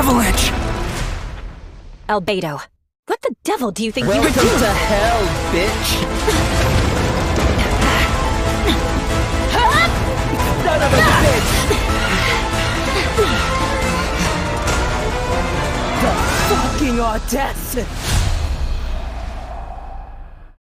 avalanche! Albedo, what the devil do you think you were Welcome doing? to hell, bitch! Son of a bitch! The fucking audacity!